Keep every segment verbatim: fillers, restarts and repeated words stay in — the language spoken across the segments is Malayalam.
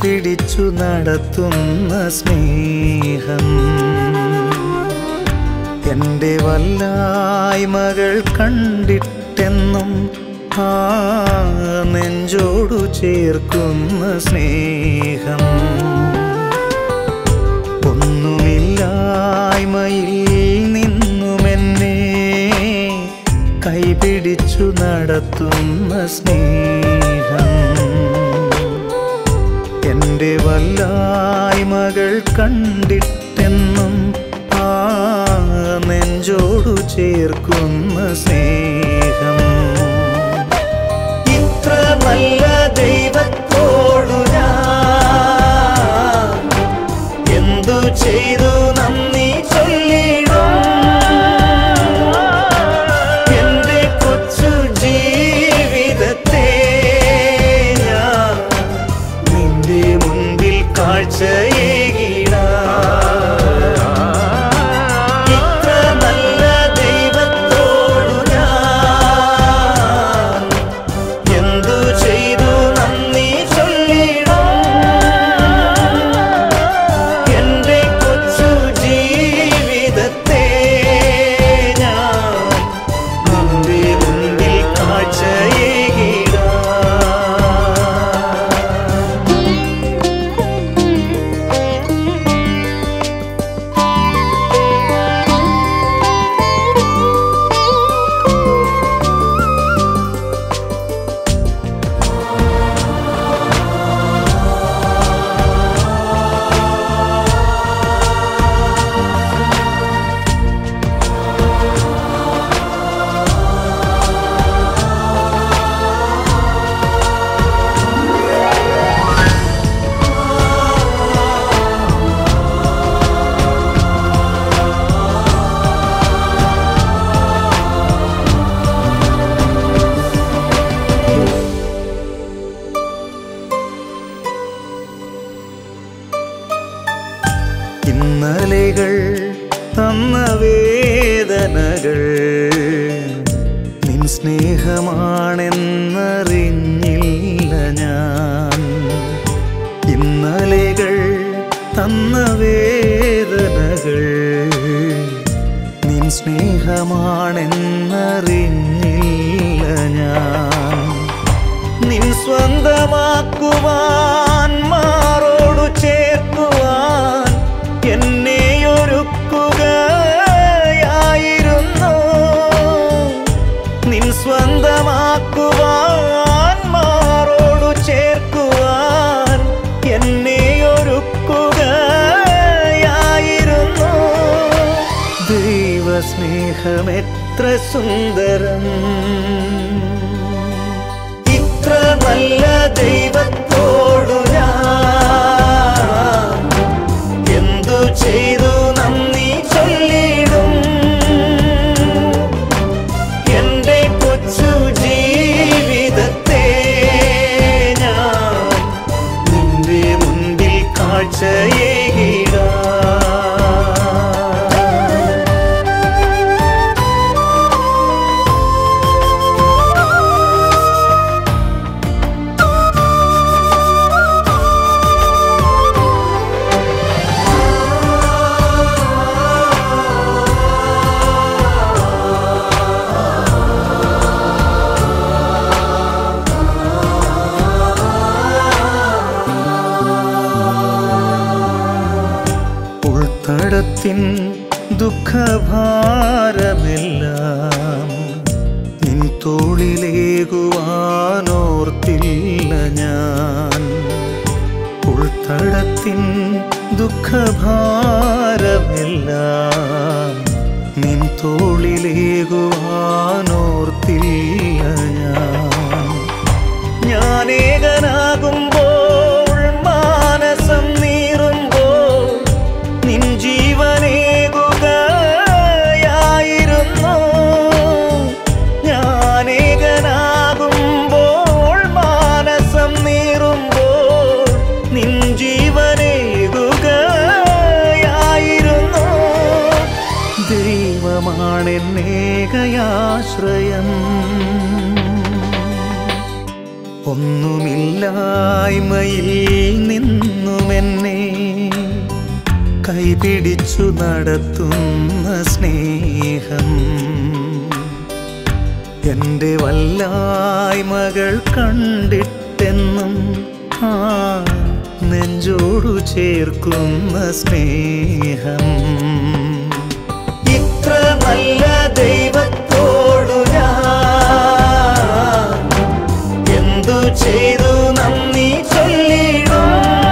കൈപിടിച്ചു നടത്തുന്ന സ്നേഹം എൻ്റെ വല്ലായ്മകൾ കണ്ടിട്ടെന്നും ആ നെഞ്ചോടു ചേർക്കുന്ന സ്നേഹം ഒന്നുമില്ലായ്മയിൽ നിന്നുമെന്നെ കൈപിടിച്ചു നടത്തുന്ന സ്നേഹം എൻ്റെ വല്ലായ്മകൾ കണ്ടിട്ടെന്നും ആ നെഞ്ചോടു ചേർക്കുന്ന സ്നേഹം ഇത്ര നല്ല ദൈവത്തോടു ഞാൻ എന്തു ചെയ്തു നന്ദി ചൊല്ലിടും എൻ്റെ കൊച്ചു ജീവിതത്തെ ഞാൻ നിന്റെ മുൻപിൽ കാഴ്ചയേകിടാം ഇന്നലെകൾ തന്ന വേദനകൾ നിൻ സ്നേഹമാണെന്നറിഞ്ഞില്ല ഞാൻ ഇന്നലെകൾ തന്ന വേദനകൾ നിൻ സ്നേഹമാണെന്നറിഞ്ഞില്ല ഞാൻ നിൻ സ്വന്തമാക്കുവാൻ മാറോടു ചേർക്കുവാൻ എന്നെയൊരുക്കുകയായിരുന്നു നിൻ സ്വന്തമാക്കുവാൻ മാറോടു ചേർക്കുവാൻ എന്നെയൊരുക്കുകയായിരുന്നു ദൈവസ്നേഹമെത്ര സുന്ദരം ഇത്ര നല്ല ദൈവത്തോടു ഞാൻ എന്തു ചെയ്തു നന്ദി ചൊല്ലിടും എൻ്റെ കൊച്ചു ജീവിതത്തെ ഞാൻ നിന്റെ മുൻപിൽ കാഴ്ചയേകിടാം ഉൾത്തടത്തിൻ ദുഃഖഭാരമെല്ലാം നിൻ തോളിലേകുവാനോർത്തില്ല ഞാൻ ഉൾത്തടത്തിൻ ദുഃഖഭാരമെല്ലാം നിൻ തോളിലേകുവാനോർത്തില്ല ഞാൻ ഞാനേകനാകുമ്പോൾ മാനസം നീറുമ്പോൾ നിൻ ജീവനേകുകയായിരുന്നു ഞാനേകനാകുമ്പോൾ മാനസം നീറുമ്പോൾ നിൻ ജീവനേകുകയായിരുന്നു ദൈവമാണെന്നേകയാശ്രയം ഒന്നുമില്ലായ്മയിൽ നിന്നുമെന്നെ കൈപിടിച്ചു നടത്തുന്ന സ്നേഹം എൻ്റെ വല്ലായ്മകൾ കണ്ടിട്ടെന്നും ആ നെഞ്ചോടു ചേർക്കുന്ന സ്നേഹം ഇത്ര നല്ല ദൈവത്തോടു ഞാൻ എന്തു ചെയ്തു നന്ദി ചൊല്ലിടും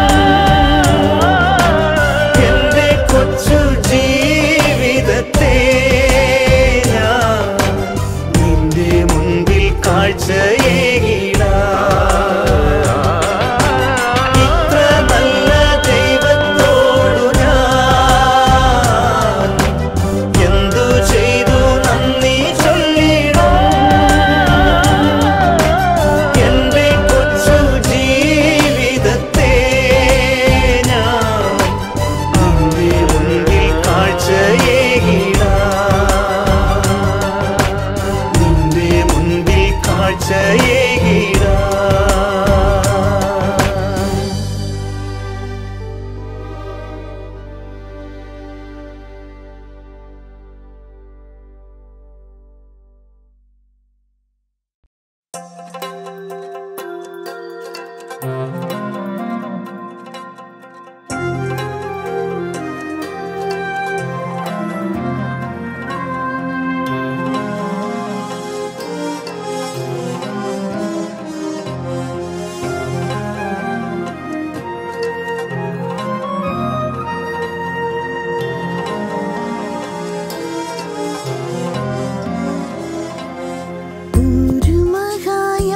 എൻ്റെ കൊച്ചു ജീവിതത്തെ ഞാൻ നിന്റെ മുൻപിൽ കാഴ്ചയേകിടാം. ഇത്ര നല്ല ദൈവത്തോടു ഞാൻ എന്തു ചെയ്തു നന്ദി ചൊല്ലിടും എൻ്റെ കൊച്ചു ജീവിതത്തെ ഞാൻ നിന്റെ മുൻപിൽ കാഴ്ചയേകിടാം. നിന്റെ മുൻപിൽ കാഴ്ചയേകിടാം. ഒരു മഹായ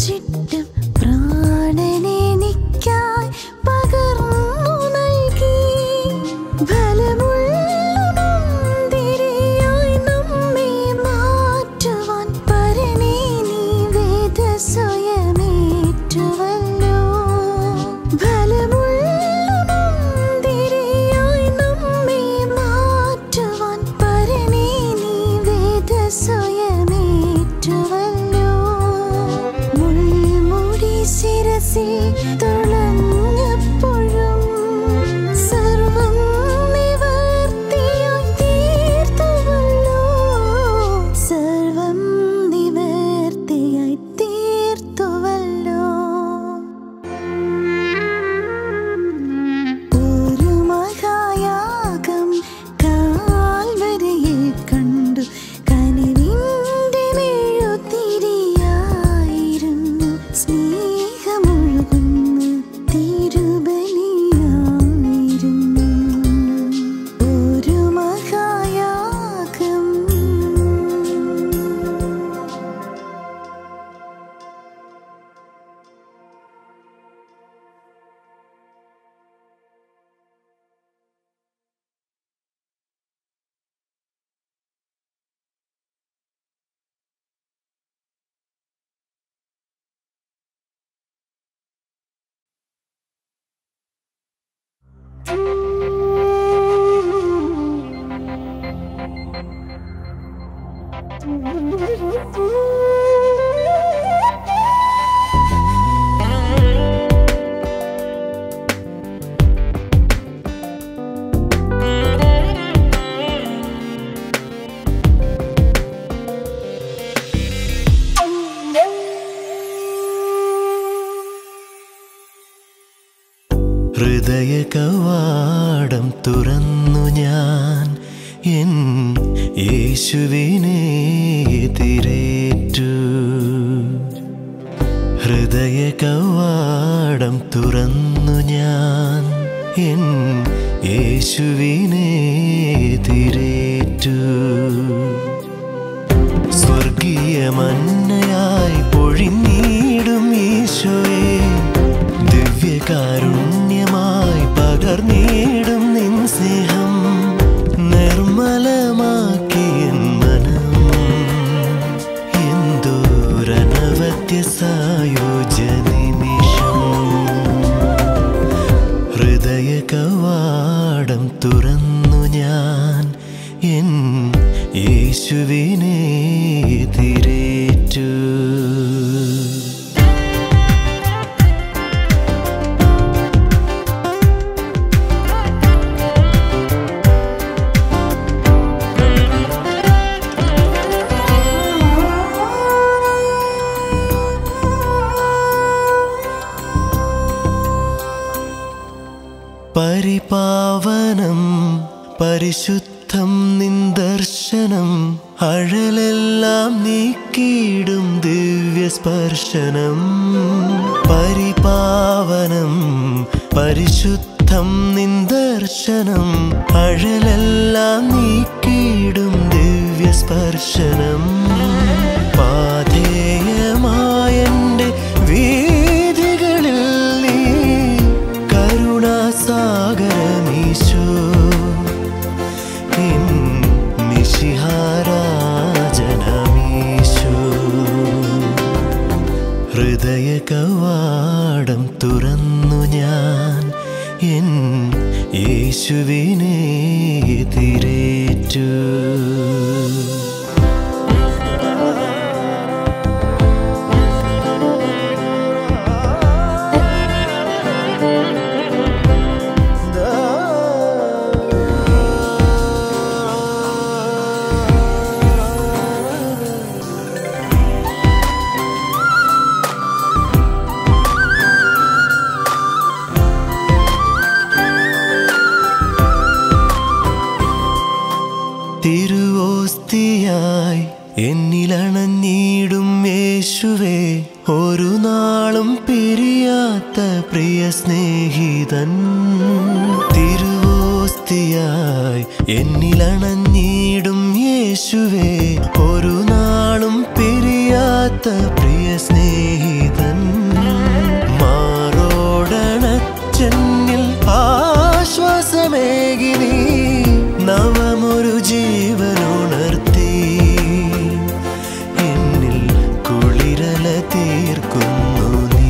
കുരിശിട്ടും പ്രാണനെനിക്കായി പകർന്നു നൽകി. ഫലമുള്ള മുന്തിരിയായി നമ്മെ മാറ്റുവാൻ പരനേ നീ വേദസ്വയമേറ്റുവല്ലോ. ഫലമുള്ള മുന്തിരിയായി നമ്മെ മാറ്റുവാൻ പരനേ നീ വേദസ്വയമേറ്റുവല്ലോ. മുൾമുടി ശിരസിൽ തുളഞ്ഞപ്പോഴും സർവം നിവർത്തിയായി തീർത്തുവല്ലോ. സർവം നിവർത്തിയായി തീർത്തുവല്ലോ. ഒരു മഹായാഗം കാൽവരിയിൽ കണ്ടു. കനിവിന്റെ മെഴുതിരിയായിരുന്നു. സ്നേഹമൊഴുകുന്ന തിരുബലിയായിരുന്നു. ഒരു മഹായാഗം. ഹൃദയ കവാടം തുറന്നു ഞാൻ എൻ യേശുവിനെ എതിരേറ്റു. ഹൃദയ കവാടം തുറന്നു ഞാൻ എൻ യേശുവിനെ എതിരേറ്റു. സ്വർഗീയ മന്നയായി പൊഴിഞ്ഞിടും ഈശോയെ, ദിവ്യകാരുണ്യമായി പകർന്നിടും നിൻ സ്നേഹം നിർമ്മലമാക്കിയൻ മനം. എന്തോരനവധ്യ സായുജ്യ നിമിഷം. ഹൃദയ കവാടം തുറന്നു ഞാൻ എൻ യേശുവിനെ എതിരേറ്റു. പരിപാവനം പരിശുദ്ധം നിൻ ദർശനം. അഴലെല്ലാം നീക്കിയിടും ദിവ്യസ്പർശനം. പരിപാവനം പരിശുദ്ധം നിൻ ദർശനം. അഴലെല്ലാം നീക്കിയിടും ദിവ്യസ്പർശനം. പാഥേയമായെൻ്റെ വീഥികളിൽ നീ കരുണാസാഗരമീശോ. എൻ മിശിഹാരാജനമീശോ. ഹൃദയ കവാടം തുറന്നു ഞാൻ എൻ യേശുവിനെ എതിരേറ്റു. തിരുവോസ്തിയായി എന്നിലണഞ്ഞിടും യേശുവേ, ഒരു നാളും പിരിയാത്ത പ്രിയ സ്നേഹിതൻ. തിരുവോസ്തിയായി എന്നിലണഞ്ഞിടും യേശുവേ, ഒരു നാളും പിരിയാത്ത പ്രിയ സ്നേഹിതൻ. നിൽക്കുന്നു നീ.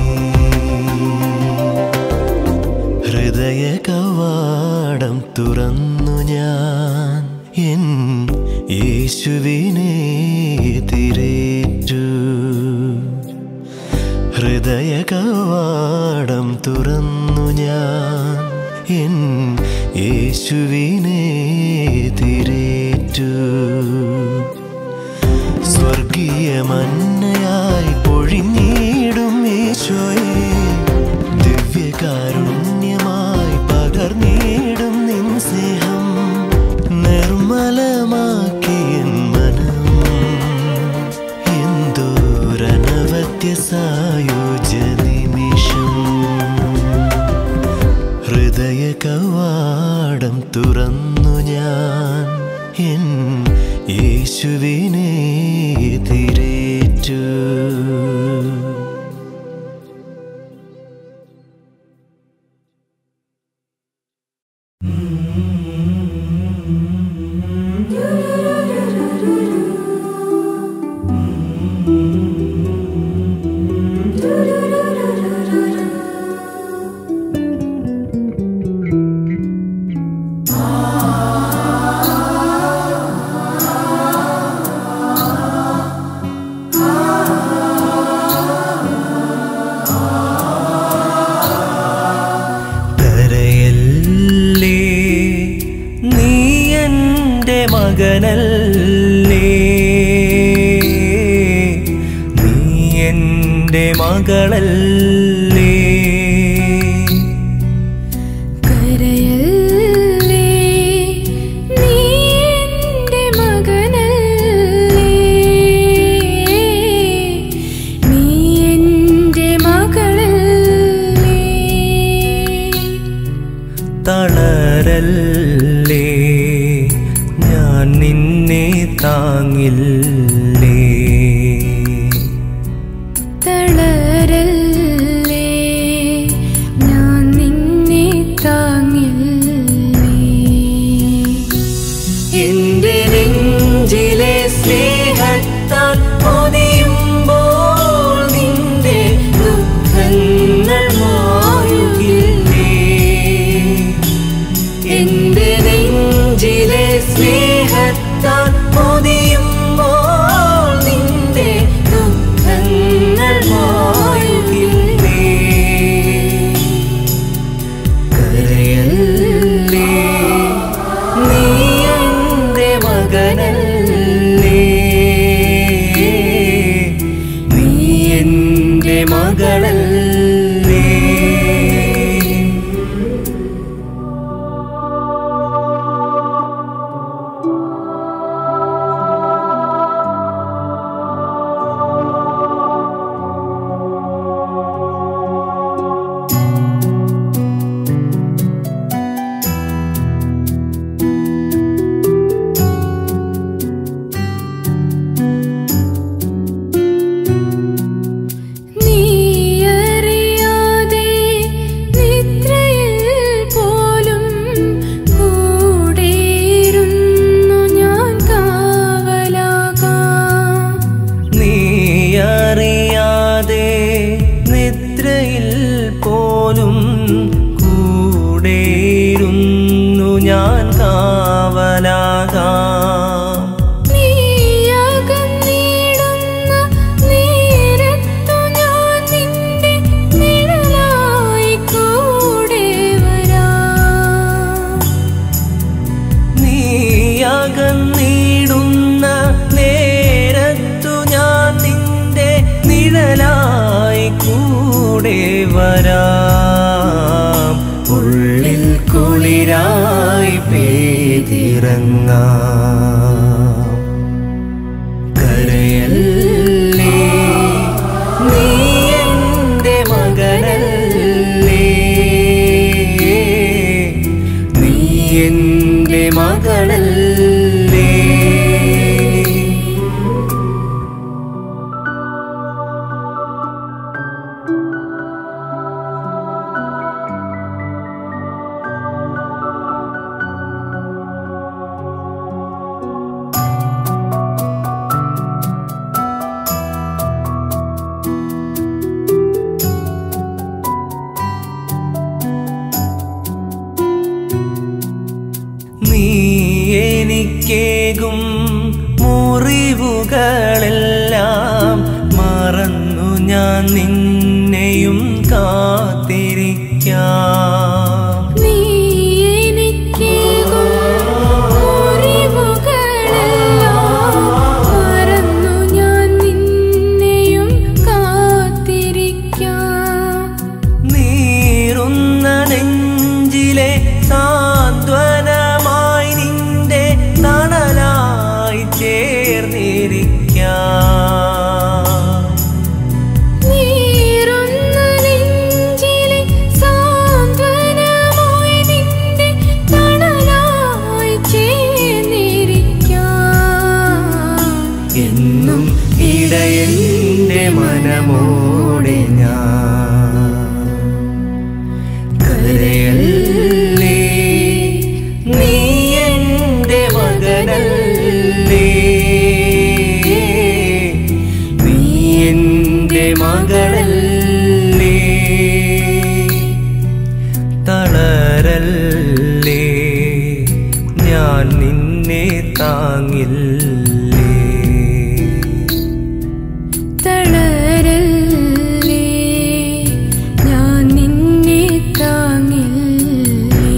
ഹൃദയ കവാടം തുറന്നു ഞാൻ എൻ യേശുവിനെ എതിരേറ്റു. ഹൃദയ കവാടം തുറന്നു ഞാൻ എൻ യേശുവിനെ എതിരേറ്റു. സ്വർഗീയ മന്നയായി പൊഴിഞ്ഞിടും ഈശോയെ, ദിവ്യകാരുണ്യമായി പകർന്നിടും നിൻ സ്നേഹം നിർമ്മലമാക്കിയൻ മനം. എന്തോരനവധ്യ സായുജ്യ നിമിഷം. ഹൃദയ കവാടം തുറന്നു ഞാൻ എൻ യേശുവിനെ എതിരേറ്റു. മകനല്ലേ നീ എൻ്റെ മകളല്ലേ. കരയല്ലേ നീ എൻ്റെ മകനല്ലേ, നീ എൻ്റെ മകളല്ലേ. തളരല്ലേ ഞാൻ നിന്നെ താങ്ങില്ലേ. തളരല്ലേ ഞാൻ നിന്നെ താങ്ങില്ലേ. എൻ്റെ നെഞ്ചിലെ സ്നേഹത്താൽ പൊതിയുമ്പോൾ നിന്റെ ദുഃഖങ്ങൾ മാറുകില്ലേ. എൻ്റെ നെഞ്ചിലെ സ്നേഹത്താൽ പൊതിയുമ്പോൾ നിന്റെ ദുഃഖങ്ങൾ മാറുകില്ലേ. കരയല്ലേ നീ എൻ്റെ മകനല്ലേ, നീ എൻ്റെ മകളല്ലേ. ഞാൻ കാവലാകാം. നീ അകന്നിടുന്ന നേരത്തു ഞാൻ നിന്റെ നിഴലായി കൂടെ വരാം. നീ അകന്നിടുന്ന നേരത്തു ഞാൻ നിന്റെ നിഴലായി കൂടെ വരാം. ഉള്ളിൽ കുളിരായി പെയ്തിറങ്ങാം. കരയല്ലേ നീ എൻ്റെ മകനല്ലേ, നീ എൻ്റെ മകളല്ലേ. എനിക്കേകും മുറിവുകളെല്ലാം മറന്നു ഞാൻ നിന്നെയും കാത്തിരിക്കാം. നീ എനിക്കേകും മുറിവുകളെല്ലാം മറന്നു ഞാൻ നിന്നെയും കാത്തിരിക്കാം. നീറുന്ന നെഞ്ചിലെ സാന്ത്വനമായി നിന്റെ തണലായി ചേർന്നിരിക്കാം. നീറുന്ന നെഞ്ചിലെ സാന്ത്വനമായി നിന്റെ തണലായി ചേർന്നിരിക്കാം. എന്നും ഇടയന്റെ മനമോടെ ഞാൻ കരയല്ലേ, നീ എന്റെ മകനല്ലേ, നീ എന്റെ മകളല്ലേ. തളരല്ലേ, ഞാൻ നിന്നെ താങ്ങില്ലേ. തളരല്ലേ, ഞാൻ നിന്നെ താങ്ങില്ലേ.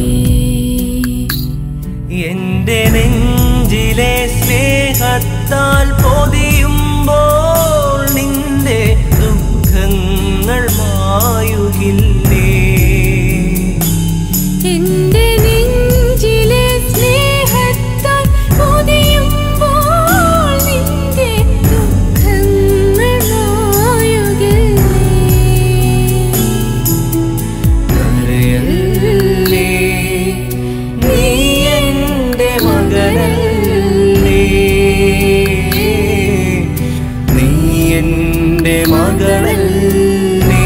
എന്റെ നെഞ്ചിലെ സ്നേഹത്താൽ പൊതിയുമ്പോൾ നിന്റെ ദുഃഖങ്ങൾ മായുകില്ലേ. എന്റെ നെഞ്ചിലെ സ്നേഹത്താൽ പൊതിയുമ്പോൾ നിന്റെ ദുഃഖങ്ങൾ മായുകില്ലേ. കരയല്ലേ, നീ എന്റെ മകനല്ലേ, നീ എന്റെ മകളല്ലേ.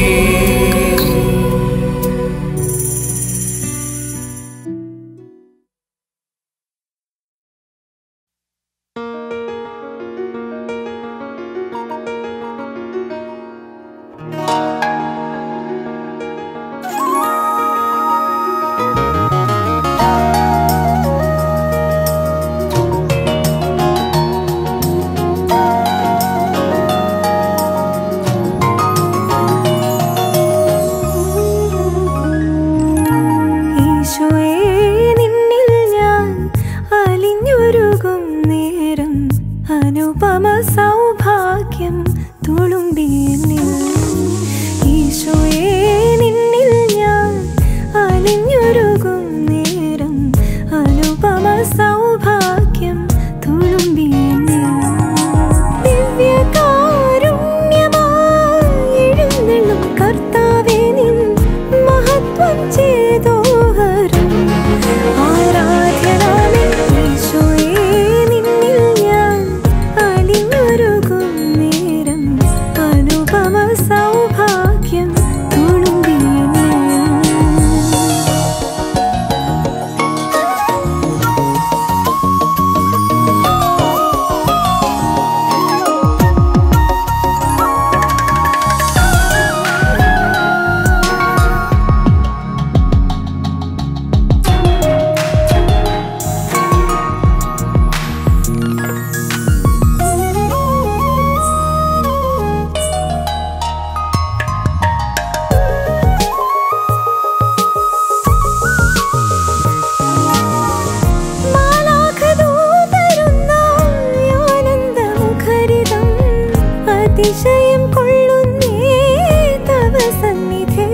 ഈശോയേ, നിന്നിൽ ഞാൻ അലിഞ്ഞൊരുകും നേരം അനുപമ സൗഭാഗ്യം തുളുമ്പിയെന്നിൽ. ഈശോയേ, നിന്നിൽ ഞാൻ അലിഞ്ഞൊരുകും നേരം അനുപമ സൗഭാഗ്യം തുളുമ്പിയെന്നിൽ. ദിവ്യകാരുണ്യമായി എഴുന്നള്ളും കർത്താവേ, നിൻ മഹത്വം ചേതോഹരം ആരാധ്യനാമേ. ഈശോയേ, നിന്നിൽ ഞാൻ അലിഞ്ഞൊരുകും നേരം അനുപമ സൗഭാഗ്യം തുളുമ്പിയെന്നിൽ. അതിശയം കൊള്ളുന്നേ തവ സന്നിധേ.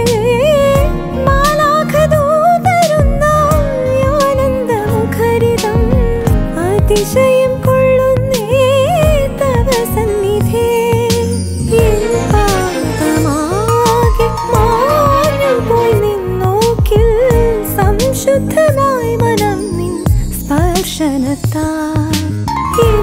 മാലാഖദൂതരുന്നായി ആനന്ദമുഖരിതം അതിശയം കൊള്ളുന്നേ തവ സന്നിധേ. എൻ പാപമാകെ മാഞ്ഞുപോയി നിന്നോക്കിൽ സംശുദ്ധമായി മനം നിൻ സ്പർശനത്താൽ. എൻ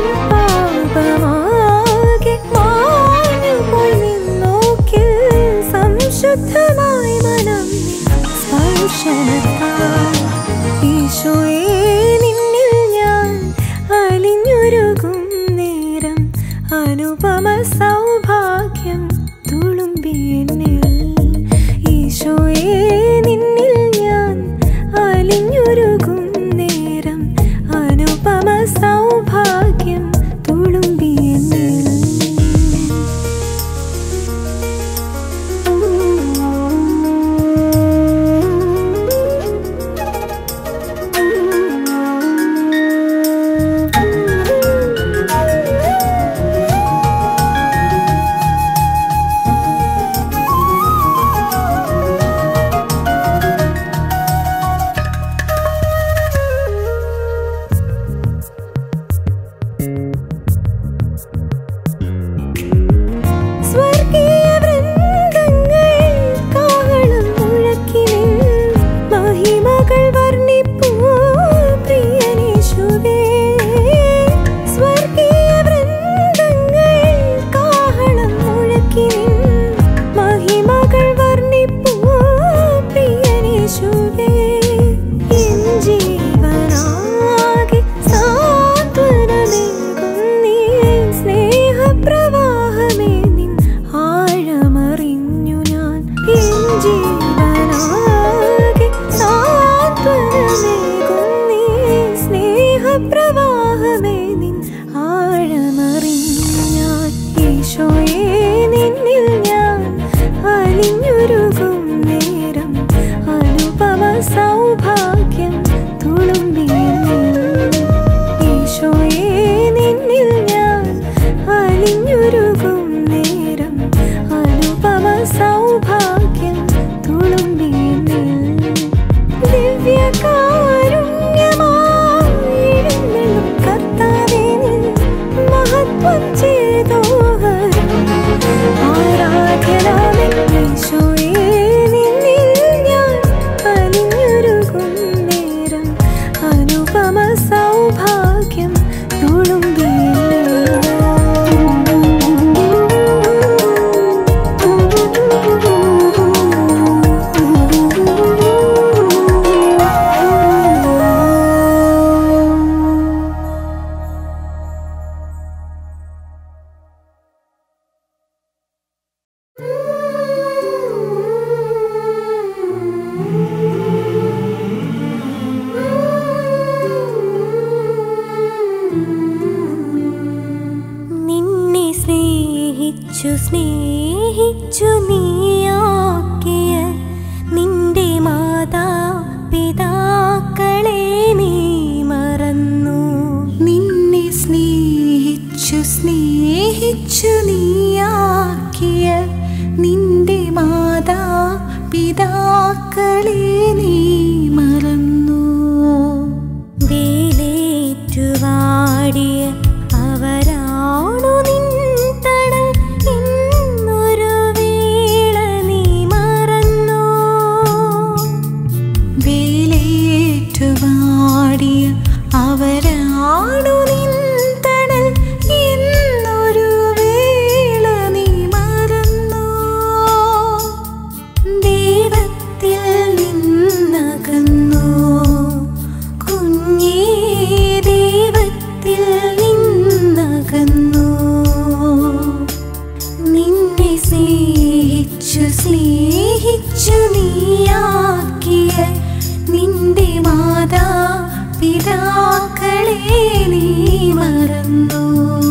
പാപമാകെ മാഞ്ഞുപോയി നിന്നോക്കിൽ സംശുദ്ധമായി മനം നിൻ സ്പർശനത്താൽ. ഈശോയേ, നിന്നിൽ ഞാൻ അലിഞ്ഞൊരുകും നേരം അനുപമ സൗഭാഗ്യം തുളുമ്പിയെന്നിൽ. ഈശോയേ, നിന്നിൽ ഞാൻ അലിഞ്ഞൊരുകും നേരം അനു സ്നേഹിച്ചു നീയാക്കിയ നിന്റെ മാതാ പിതാക്കളെ നീ മറന്നു. നിന്നെ സ്നേഹിച്ചു സ്നേഹിച്ചു നീയാക്കിയ നിന്റെ മാതാ പിതാക്കളെ നീ മറന്നു. വേലേറ്റുവാടിയ അവരാണു നിൻ തണൽ എന്നൊരു വേള നീ മറന്നു. വേലേറ്റുവാടിയ അവരാണു നിൻ തണൽ എന്നൊരു വേള നീ മറന്നു. ദൈവത്തിൽ നിന്നകന്നു കുഞ്ഞേ, ദൈവത്തിൽ നിന്നകന്നു. നിന്നെ സ്നേഹിച്ചു സ്നേഹിച്ചു നീയാക്കിയ നിന്റെ മാതാ പിതാക്കളെ നീ മറന്നു.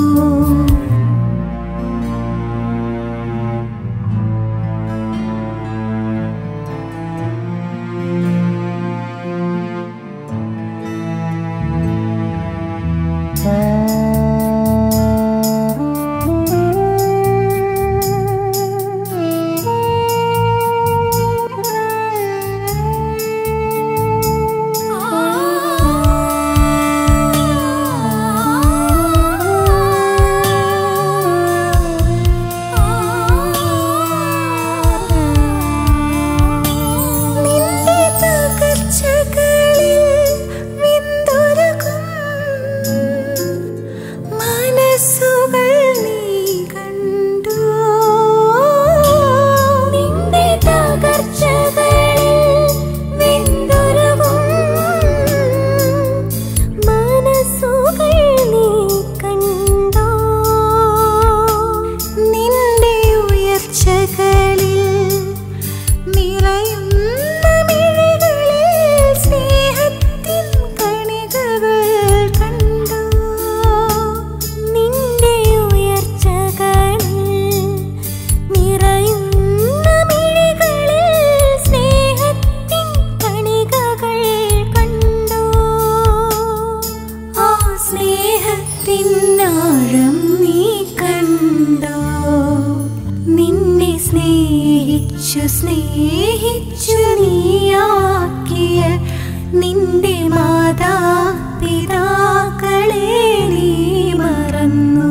സ്നേഹത്തിനാഴം നീ കണ്ടോ? നിന്നെ സ്നേഹിച്ചു സ്നേഹിച്ചു നീയാക്കിയ നിന്റെ മാതാ പിതാക്കളെ നീ മറന്നു.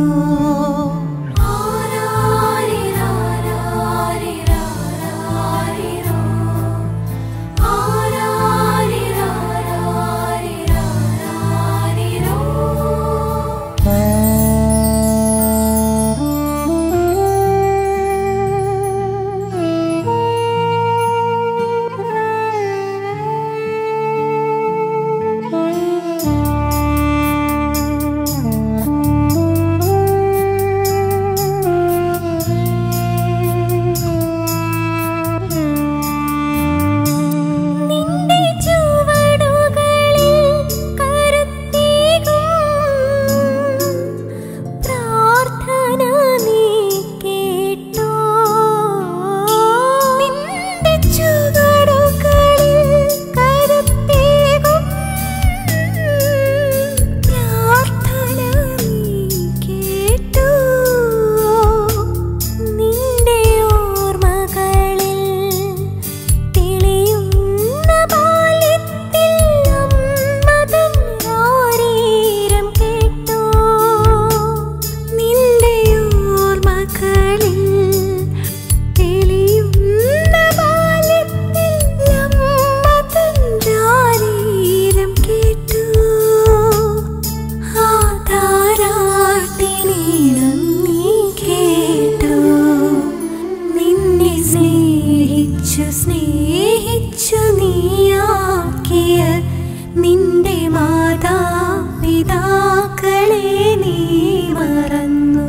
സ്നേഹിച്ചു നീയാക്കിയ നിന്റെ മാതാ പിതാക്കളെ നീ മറന്നു.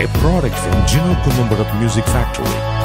a product from Gino Columbarat Music Factory.